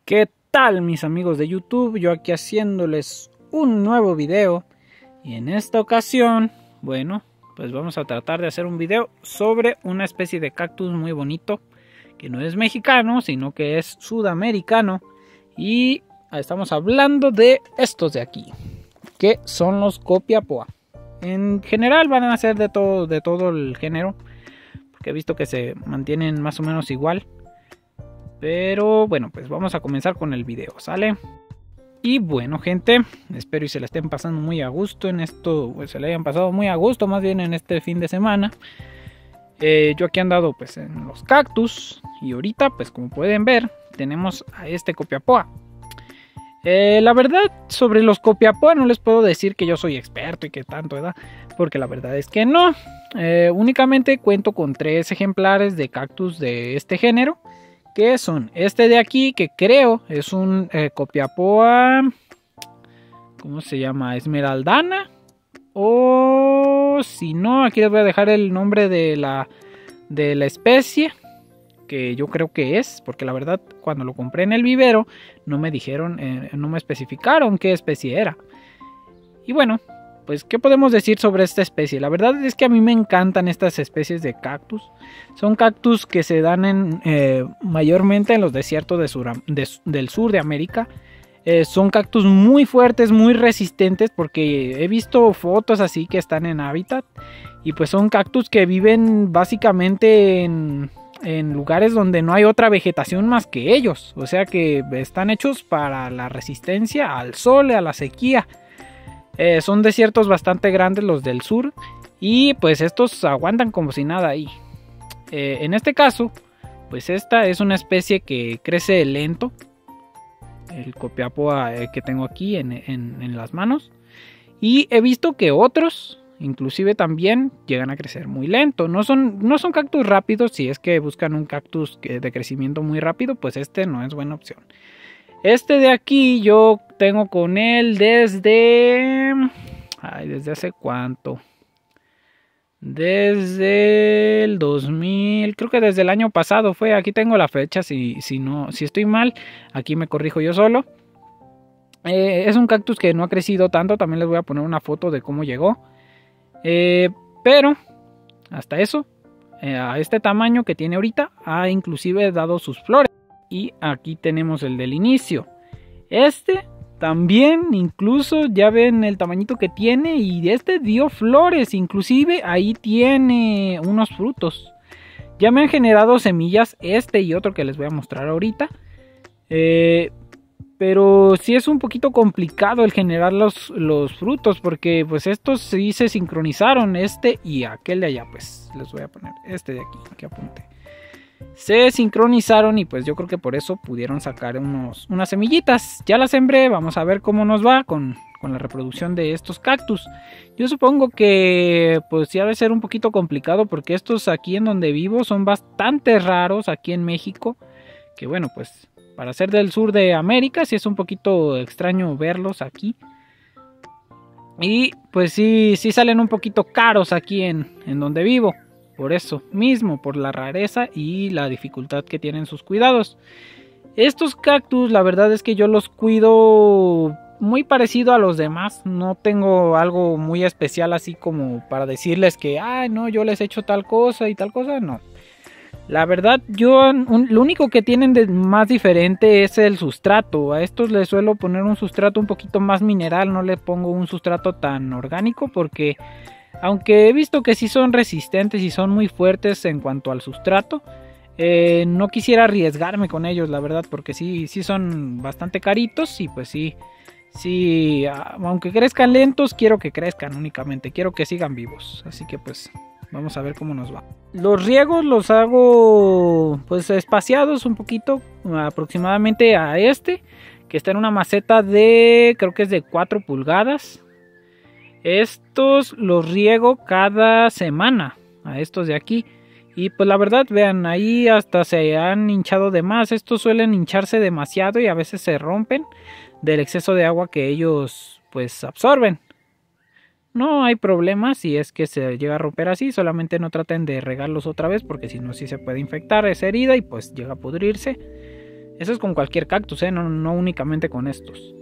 ¿Qué tal, mis amigos de YouTube? Yo aquí haciéndoles un nuevo video. Y en esta ocasión, bueno, pues vamos a tratar de hacer un video sobre una especie de cactus muy bonito, que no es mexicano, sino que es sudamericano. Y estamos hablando de estos de aquí, que son los copiapoa. En general van a ser de todo el género, porque he visto que se mantienen más o menos igual. Pero bueno, pues vamos a comenzar con el video, ¿sale? Y bueno, gente, espero y se la estén pasando muy a gusto en esto, pues se la hayan pasado muy a gusto, más bien en este fin de semana. Yo aquí he andado pues en los cactus y ahorita, pues como pueden ver, tenemos a este copiapoa. La verdad, sobre los copiapoa no les puedo decir que yo soy experto y que tanto, ¿verdad? Porque la verdad es que no. Únicamente cuento con 3 ejemplares de cactus de este género, que son este de aquí, que creo es un copiapoa, ¿cómo se llama? Esmeraldana, o si no, aquí les voy a dejar el nombre de la especie, que yo creo que es, porque la verdad cuando lo compré en el vivero no me dijeron, no me especificaron qué especie era. Y bueno, pues ¿qué podemos decir sobre esta especie? La verdad es que a mí me encantan estas especies de cactus. Son cactus que se dan mayormente en los desiertos del sur de América. Son cactus muy fuertes, muy resistentes, porque he visto fotos así que están en hábitat. Y pues son cactus que viven básicamente en lugares donde no hay otra vegetación más que ellos. O sea que están hechos para la resistencia al sol y a la sequía. Son desiertos bastante grandes los del sur, y pues estos aguantan como si nada ahí. En este caso, pues esta es una especie que crece lento, el copiapoa que tengo aquí en las manos, y he visto que otros inclusive también llegan a crecer muy lento. No son cactus rápidos. Si es que buscan un cactus de crecimiento muy rápido, pues este no es buena opción. Este de aquí yo tengo con él desde... ¿desde hace cuánto? Desde el 2000, creo que desde el año pasado fue. Aquí tengo la fecha, si estoy mal, aquí me corrijo yo solo. Es un cactus que no ha crecido tanto, también les voy a poner una foto de cómo llegó. Pero hasta eso, a este tamaño que tiene ahorita, ha inclusive dado sus flores. Y aquí tenemos el del inicio. Este también, incluso ya ven el tamañito que tiene, y este dio flores, inclusive ahí tiene unos frutos. Ya me han generado semillas este y otro que les voy a mostrar ahorita. Pero sí es un poquito complicado el generar los frutos, porque pues estos sí se sincronizaron, este y aquel de allá. Pues les voy a poner este de aquí, que apunte. Se sincronizaron y pues yo creo que por eso pudieron sacar unas semillitas. Ya las sembré, vamos a ver cómo nos va con la reproducción de estos cactus. Yo supongo que pues sí ha de ser un poquito complicado, porque estos aquí en donde vivo son bastante raros aquí en México. Que bueno, pues para ser del sur de América sí es un poquito extraño verlos aquí. Y pues sí salen un poquito caros aquí en donde vivo. Por eso mismo, por la rareza y la dificultad que tienen sus cuidados. Estos cactus, la verdad es que yo los cuido muy parecido a los demás. No tengo algo muy especial así como para decirles que, no, yo les he hecho tal cosa y tal cosa, no. La verdad, lo único que tienen de más diferente es el sustrato. A estos les suelo poner un sustrato un poquito más mineral, no les pongo un sustrato tan orgánico, porque aunque he visto que sí son resistentes y son muy fuertes en cuanto al sustrato, no quisiera arriesgarme con ellos, la verdad, porque sí son bastante caritos. Y pues sí, aunque crezcan lentos, quiero que crezcan únicamente, quiero que sigan vivos. Así que pues vamos a ver cómo nos va. Los riegos los hago pues espaciados un poquito, aproximadamente a este, que está en una maceta de, creo que es de 4 pulgadas. Estos los riego cada semana, a estos de aquí. Y pues la verdad, vean, ahí hasta se han hinchado de más. Estos suelen hincharse demasiado y a veces se rompen del exceso de agua que ellos pues absorben. No hay problema si es que se llega a romper así, solamente no traten de regarlos otra vez, porque si no sí se puede infectar esa herida y pues llega a pudrirse. Eso es con cualquier cactus, no únicamente con estos.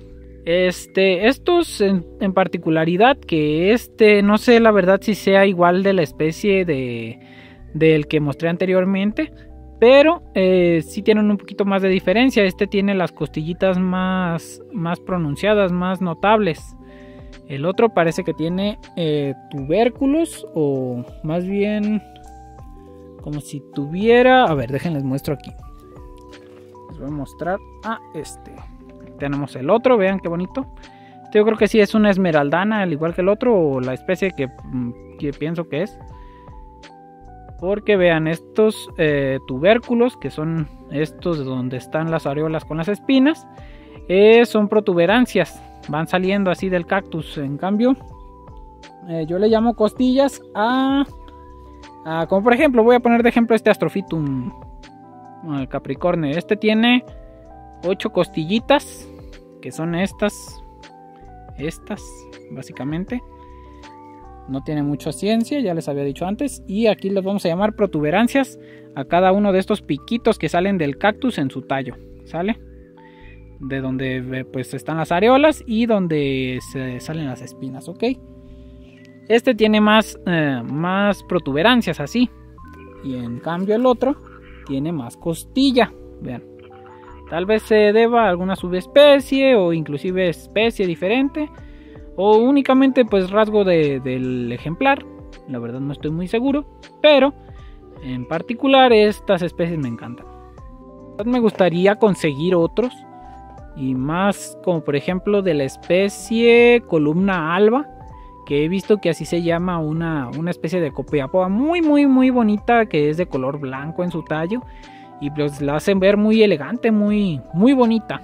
Estos en particularidad, que no sé la verdad si sea igual de la especie del que mostré anteriormente, pero sí tienen un poquito más de diferencia. Este tiene las costillitas más pronunciadas, más notables. El otro parece que tiene tubérculos, o más bien como si tuviera... A ver, déjenles muestro aquí. Les voy a mostrar a Tenemos el otro, vean qué bonito. Yo creo que sí es una esmeraldana, al igual que el otro, o la especie que pienso que es. Porque vean, estos tubérculos, que son estos donde están las areolas con las espinas, son protuberancias, van saliendo así del cactus. En cambio, yo le llamo costillas como por ejemplo, voy a poner de ejemplo este Astrophytum Capricornio. Este tiene 8 costillitas, que son estas básicamente. No tiene mucha ciencia, ya les había dicho antes. Y aquí les vamos a llamar protuberancias a cada uno de estos piquitos que salen del cactus en su tallo, ¿sale? De donde pues están las areolas y donde se salen las espinas, ¿ok? Este tiene más protuberancias así. Y en cambio el otro tiene más costilla, vean. Tal vez se deba a alguna subespecie o inclusive especie diferente, o únicamente pues rasgo del ejemplar. La verdad no estoy muy seguro, pero en particular estas especies me encantan. Me gustaría conseguir otros, y más como por ejemplo de la especie Columna alba, que he visto que así se llama una especie de copiapoa muy bonita, que es de color blanco en su tallo, y pues la hacen ver muy elegante, muy bonita,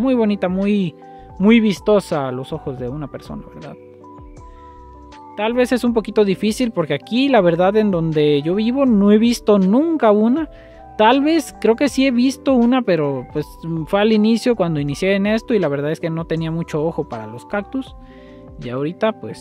muy vistosa a los ojos de una persona, ¿verdad? Tal vez es un poquito difícil porque aquí la verdad en donde yo vivo no he visto nunca una. Tal vez creo que sí he visto una, pero pues fue al inicio cuando inicié en esto, y la verdad es que no tenía mucho ojo para los cactus. Y ahorita pues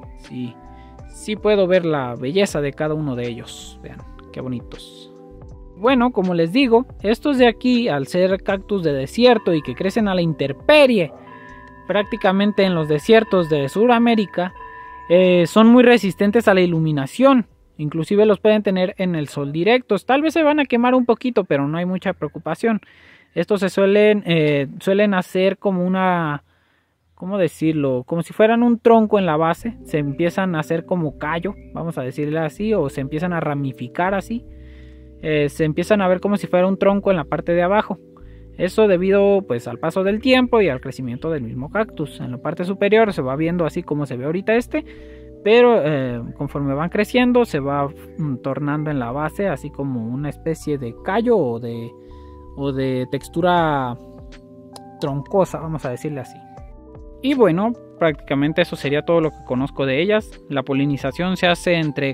sí puedo ver la belleza de cada uno de ellos. Vean qué bonitos. Bueno, como les digo, estos de aquí, al ser cactus de desierto y que crecen a la intemperie, prácticamente en los desiertos de Sudamérica, son muy resistentes a la iluminación. Inclusive los pueden tener en el sol directos. Tal vez se van a quemar un poquito, pero no hay mucha preocupación. Estos se suelen hacer como una... ¿Cómo decirlo? Como si fueran un tronco en la base. Se empiezan a hacer como callo, vamos a decirle así, o se empiezan a ramificar así. Se empiezan a ver como si fuera un tronco en la parte de abajo. Eso debido pues al paso del tiempo y al crecimiento del mismo cactus. En la parte superior se va viendo así como se ve ahorita pero conforme van creciendo se va tornando en la base así como una especie de callo o de textura troncosa, vamos a decirle así. Y bueno, prácticamente eso sería todo lo que conozco de ellas. La polinización se hace entre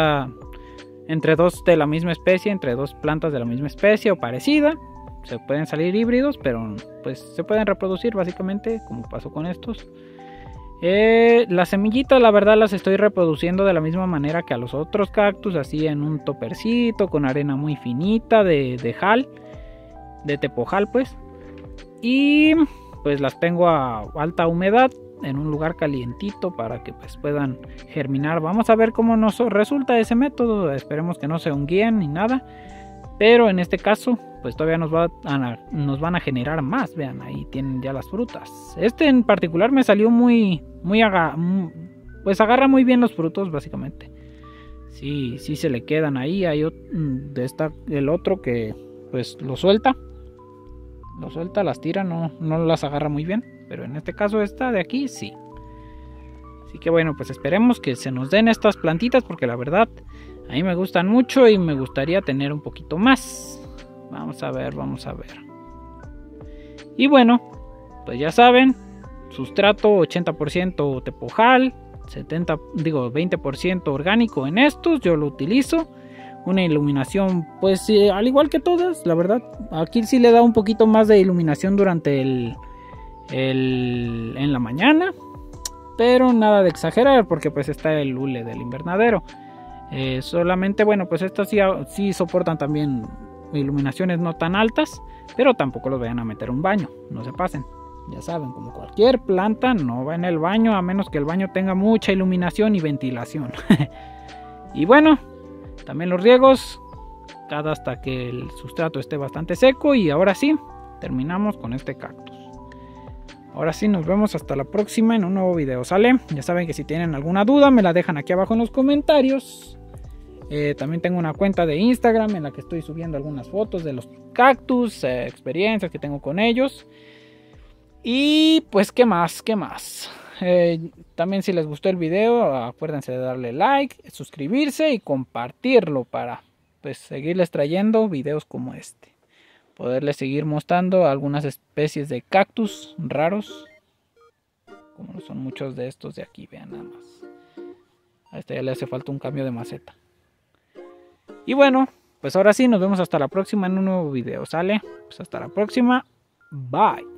dos de la misma especie, entre dos plantas de la misma especie o parecida. Se pueden salir híbridos, pero pues se pueden reproducir básicamente, como pasó con estos. Las semillitas la verdad las estoy reproduciendo de la misma manera que a los otros cactus, así en un topercito con arena muy finita de tepojal pues. Y pues las tengo a alta humedad en un lugar calientito para que pues puedan germinar. Vamos a ver cómo nos resulta ese método. Esperemos que no se hunguen ni nada, pero en este caso pues todavía nos van a generar más. Vean, ahí tienen ya las frutas. Este en particular me salió pues agarra muy bien los frutos básicamente. Sí se le quedan ahí. Hay el otro que pues lo suelta, las tira, no las agarra muy bien, pero en este caso esta de aquí sí. Así que bueno, pues esperemos que se nos den estas plantitas, porque la verdad a mí me gustan mucho y me gustaría tener un poquito más. Vamos a ver. Y bueno, pues ya saben, sustrato 80% tepojal, 20% orgánico en estos, yo lo utilizo. Una iluminación pues al igual que todas, la verdad. Aquí sí le da un poquito más de iluminación durante en la mañana, pero nada de exagerar, porque pues está el hule del invernadero. Solamente bueno, pues estas sí soportan también iluminaciones no tan altas, pero tampoco los vayan a meter a un baño, no se pasen. Ya saben, como cualquier planta, no va en el baño a menos que el baño tenga mucha iluminación y ventilación. Y bueno, también los riegos cada hasta que el sustrato esté bastante seco. Y ahora sí, terminamos con este cactus. Ahora sí, nos vemos hasta la próxima en un nuevo video, ¿sale? Ya saben que si tienen alguna duda me la dejan aquí abajo en los comentarios. También tengo una cuenta de Instagram en la que estoy subiendo algunas fotos de los cactus, experiencias que tengo con ellos. Y pues, ¿qué más? También si les gustó el video, acuérdense de darle like, suscribirse y compartirlo para pues seguirles trayendo videos como este. Poderles seguir mostrando algunas especies de cactus raros, como son muchos de estos de aquí, vean nada más. A este ya le hace falta un cambio de maceta. Y bueno, pues ahora sí, nos vemos hasta la próxima en un nuevo video, ¿sale? Pues hasta la próxima, bye.